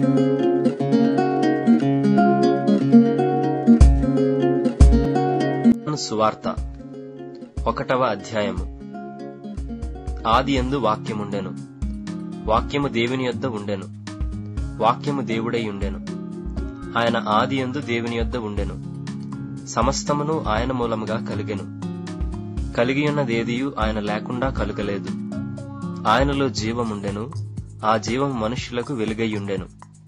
సువార్త 1వ అధ్యాయము. ఆదియందు వాక్యముండెను, వాక్యము దేవుని యొద్ద ఉండెను, వాక్యము దేవుడై ఉండెను. ఆయన ఆదియందు దేవుని యొద్ద ఉండెను. సమస్తమును ఆయన మూలముగా కలిగెను. కలిగియున్నదేదియు ఆయన లేకుండా కలుగలేదు. ఆయనలో జీవముండెను, ఆ జీవము మనుష్యులకు వెలుగైయుండెను.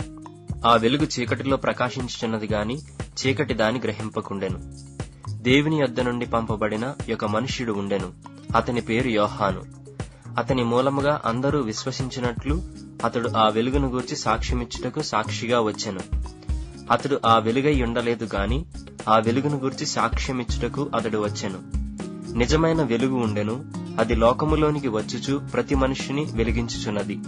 ఆ వెలుగు చీకటిలో ప్రకాశించుచున్నది గాని చీకటి దాని గ్రహింపకుండెను. దేవుని యొద్ద నుండి పంపబడిన ఒక మనుష్యుడు ఉండెను. అతని పేరు యోహాను. అతని మూలముగా అందరూ విశ్వసించినట్లు అతడు ఆ వెలుగును గూర్చి సాక్ష్యమిచ్చుటకు సాక్షిగా వచ్చెను. అతడు ఆ వెలుగై ఉండలేదు గాని ఆ వెలుగును గూర్చి సాక్ష్యమిచ్చుటకు అతడు వచ్చెను. నిజమైన వెలుగు ఉండెను. అది లోకములోనికి వచ్చుచు ప్రతి మనుష్యుని వెలిగించుచున్నది.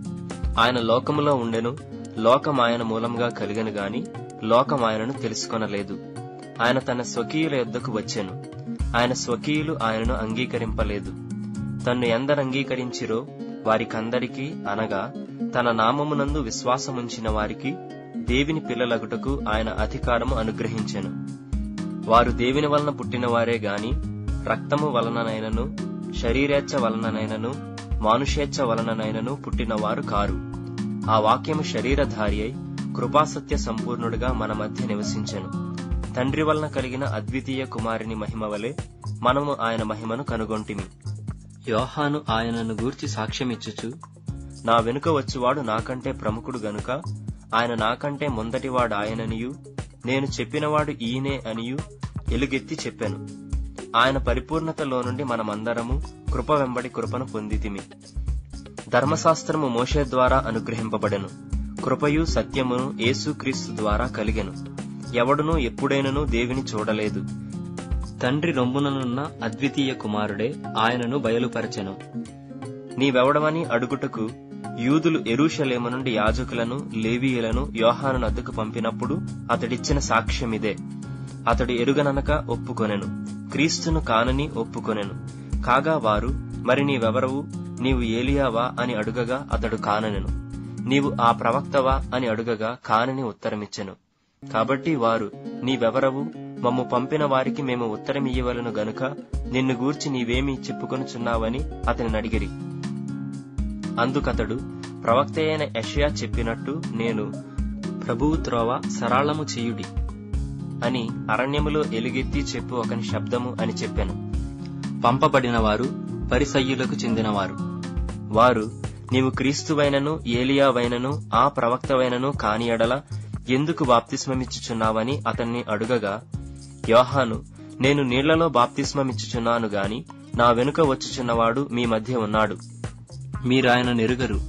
ఆయన లోకములో ఉండెను. లోకం ఆయన మూలముగా కలిగెను గాని లోకం ఆయనను తెలుసుకొనలేదు. ఆయన తన స్వకీయుల యొద్దకు వచ్చెను. ఆయన స్వకీయులు ఆయనను అంగీకరింపలేదు. తన్ను ఎందరు అంగీకరించిరో వారికందరికీ, అనగా తన నామమునందు విశ్వాసముంచిన వారికి దేవుని పిల్లలగుటకు ఆయన అధికారము అనుగ్రహించెను. వారు దేవుని వలన పుట్టినవారే గాని రక్తము వలననైనను శరీరేచ్ఛ వలననైనను మానుషేచ్ఛ వలననైనను పుట్టినవారు కారు. ఆ వాక్యము శరీరధారి అయి కృపాసత్య సంపూర్ణుడుగా మన మధ్య నివసించెను. తండ్రి వలన కలిగిన అద్వితీయ కుమారుని మహిమ వలె మనము ఆయన మహిమను కనుగొంటిమి. యోహాను ఆయనను గూర్చి సాక్ష్యమిచ్చుచు, నా వెనుక వచ్చువాడు నాకంటే ప్రముఖుడు గనుక ఆయన నాకంటే మొదటివాడు ఆయననియు, నేను చెప్పినవాడు ఈయనే అనియు ఎలుగెత్తి చెప్పెను. ఆయన పరిపూర్ణతలో నుండి మనమందరము కృప వెంబడి కృపను పొందితిమి. ధర్మశాస్త్రము మోషే ద్వారా అనుగ్రహింపబడెను. కృపయు సత్యమును యేసుక్రీస్తు ద్వారా కలిగెను. ఎవడునూ ఎప్పుడైనను దేవుని చూడలేదు. తండ్రి రొమ్ముననున్న అద్వితీయ కుమారుడే ఆయనను బయలుపరచెను. నీవెవడవని అడుగుటకు యూదులు యెరూషలేము నుండి యాజకులను లేవీయులను యోహాను నద్దకు పంపినప్పుడు అతడిచ్చిన సాక్ష్యమిదే. అతడు ఎరుగననక ఒప్పుకొనెను, క్రీస్తును కానని ఒప్పుకొనెను. కాగా వారు, మరి నీవెవరవు, నీవు ఏలియావా అని అడుగగా అతడు కాననెను. నీవు ఆ ప్రవక్తవా అని అడుగగా కానని ఉత్తరమిచ్చెను. కాబట్టి వారు, నీవెవరవు, మమ్ము పంపిన వారికి మేము ఉత్తరమియ్యవలను గనుక నిన్ను గూర్చి నీవేమి చెప్పుకొనుచున్నావని అతని అడిగిరి. అందుకతడు, ప్రవక్తయైన యెషయా చెప్పినట్టు నేను, ప్రభువు త్రోవ సరళము చేయుడి అని అరణ్యములో ఎలుగెత్తి చెప్పు ఒకని శబ్దము అని చెప్పెను. పంపబడిన వారు పరిసయ్యులకు చెందినవారు. వారు, నీవు క్రీస్తువైనను ఏలియావైనను ఆ ప్రవక్తవైనను కాని ఎడల ఎందుకు బాప్తిస్మమిచ్చుచున్నావని అతన్ని అడుగగా, యోహాను, నేను నీళ్లలో బాప్తిస్మమిచ్చుచున్నాను గాని నా వెనుక వచ్చుచున్నవాడు మీ మధ్య ఉన్నాడు, మీరాయన నెరుగరు.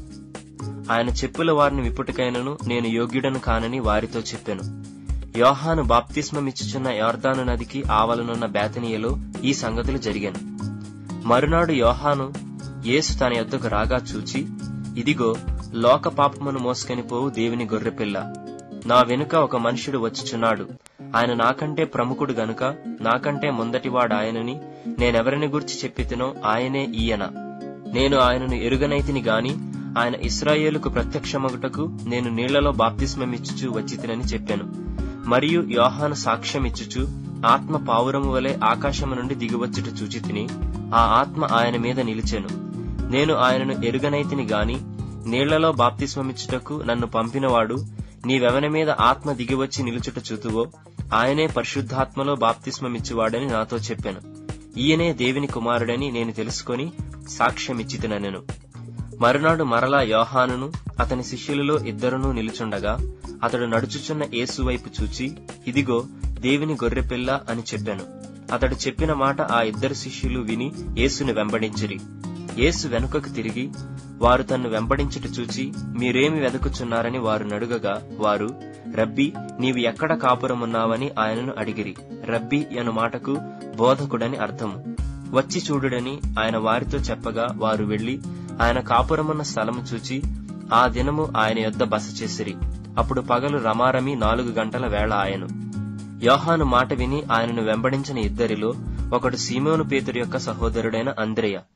ఆయన చెప్పుల వారిని విప్పుటకైనను నేను యోగ్యుడను కానని వారితో చెప్పెను. యోహాను బాప్తిస్మమిచ్చుచున్న యొర్దాను నదికి ఆవలనున్న బేతనీయలో ఈ సంగతులు జరిగాను. మరునాడు యోహాను యేసు తన యొద్దకు రాగా చూచి, ఇదిగో లోక పాపమును మోసుకొని పోవు దేవుని గొర్రెపిల్ల, నా వెనుక ఒక మనుష్యుడు వచ్చుచున్నాడు. ఆయన నాకంటే ప్రముఖుడు గనుక నాకంటే ముందటివాడు ఆయనని నేనెవరిని గురించి చెప్పితినో ఆయనే ఈయన. నేను ఆయనను ఎరుగనైతిని గాని ఆయన ఇశ్రాయేలుకు ప్రత్యక్షమగుటకు నేను నీళ్లలో బాప్తిస్మమిచ్చుచు వచ్చితినని చెప్పాను. మరియు యోహాను సాక్ష్యమిచ్చుచు, ఆత్మ పావురము వలె ఆకాశము నుండి దిగివచ్చుట చూచితిని. ఆ ఆత్మ ఆయన మీద నిలిచెను. నేను ఆయనను ఎరుగనైతిని గాని నీళ్లలో బాప్తిస్మమిచ్చుటకు నన్ను పంపినవాడు, నీవెవని మీద ఆత్మ దిగివచ్చి నిలుచుట చూతువో ఆయనే పరిశుద్ధాత్మలో బాప్తిస్మమిచ్చువాడని నాతో చెప్పెను. ఈయనే దేవుని కుమారుడని నేను తెలుసుకొని సాక్ష్యమిచ్చితినెను. మరునాడు మరలా యోహానును అతని శిష్యులలో ఇద్దరునూ నిలుచుండగా అతడు నడుచుచున్న యేసు వైపు చూచి, ఇదిగో దేవుని గొర్రెపిల్ల అని చెప్పాను. అతడు చెప్పిన మాట ఆ ఇద్దరు శిష్యులు విని యేసుని వెంబడించిరి. యేసు వెనుకకు తిరిగి వారు తన్ను వెంబడించుట చూచి, మీరేమి వెదకుచున్నారని వారు నడుగగా వారు, రబ్బీ, నీవు ఎక్కడ కాపురమున్నావని ఆయనను అడిగిరి. రబ్బీ అను మాటకు బోధకుడని అర్థము. వచ్చి చూడుడని ఆయన వారితో చెప్పగా వారు వెళ్లి ఆయన కాపురమున్న స్థలము చూచి ఆ దినము ఆయన యొద్ద బస చేసిరి. అప్పుడు పగలు రమారమి 4 గంటల వేళ ఆయను. యోహాను మాట విని ఆయనను వెంబడించిన ఇద్దరిలో ఒకడు సీమోను పేతురు యొక్క సహోదరుడైన అంద్రెయ,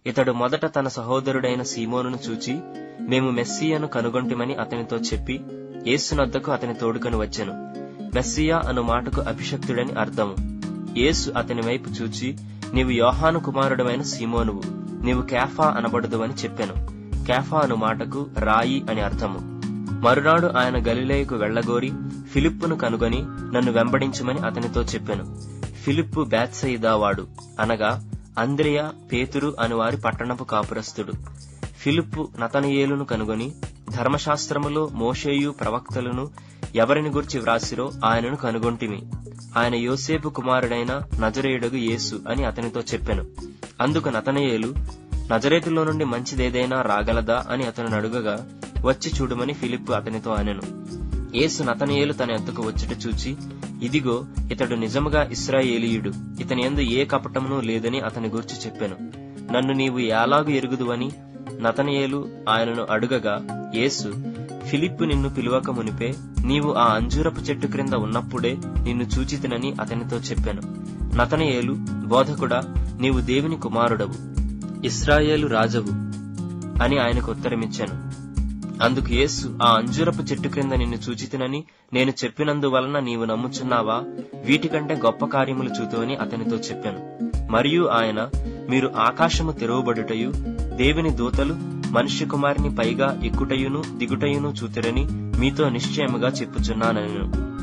ఇతడు మొదట తన సహోదరుడైన సీమోనును చూచి, మేము మెస్సీయను కనుగొంటిమని అతనితో చెప్పి యేసునొద్దకు అతని తోడుకొని వచ్చెను. మెస్సియా అను మాటకు అభిషక్తుడని అర్థము. యేసు అతని వైపు చూచి, నీవు యోహాను కుమారుడమైన సీమోనువు, నీవు కేఫా అనబడుదువని చెప్పెను. కేఫా అను మాటకు రాయి అని అర్థము. మరునాడు ఆయన గలిలయకు వెళ్లగోరి ఫిలిప్పును కనుగొని నన్ను వెంబడించమని అతనితో చెప్పెను. ఫిలిప్పు బేత్సయిదా వాడు, అనగా అంద్రెయ, పేతురు అనువారి పట్టణపు కాపురస్తుడు. ఫిలిప్పు నతనయేలును కనుగొని, ధర్మశాస్త్రములో మోషేయు ప్రవక్తలను ఎవరిని గురించి వ్రాసిరో ఆయనను కనుగొంటిమి. ఆయన యోసేపు కుమారుడైన నజరేయుడగు యేసు అని అతనితో చెప్పెను. అందుకు నతనయేలు, నజరేతులో నుండి మంచిదేదైనా రాగలదా అని అతను అడుగగా, వచ్చి చూడమని ఫిలిప్పు అతనితో అనెను. యేసు నతనయేలు తన యొద్దకు వచ్చుట చూచి, ఇదిగో ఇతడు నిజముగా ఇశ్రాయేలీయుడు, ఇతని యందు ఏ కపటమునూ లేదని అతని గురించి చెప్పెను. నన్ను నీవు ఎలాగు ఎరుగుదువని నతనయేలు ఆయనను అడుగగా, యేసు, ఫిలిప్పు నిన్ను పిలువక మునిపే నీవు ఆ అంజూరపు చెట్టు క్రింద ఉన్నప్పుడే నిన్ను చూచితినని అతనితో చెప్పెను. నతనయేలు, బోధకుడా, నీవు దేవుని కుమారుడవు, ఇశ్రాయేలు రాజవు అని ఆయనకు ఉత్తరమిచ్చాను. అందుకు యేసు, ఆ అంజూరపు చెట్టు క్రింద నిన్ను చూచితినని నేను చెప్పినందువలన నీవు నమ్ముచున్నావా? వీటికంటే గొప్ప కార్యములు చూతువని అతనితో చెప్పాను. మరియు ఆయన, మీరు ఆకాశము తెరవబడుటయు దేవుని దూతలు మనుష్య కుమారుని పైగా ఎక్కుటయును దిగుటయును చూతురని మీతో నిశ్చయముగా చెప్పుచున్నానెను.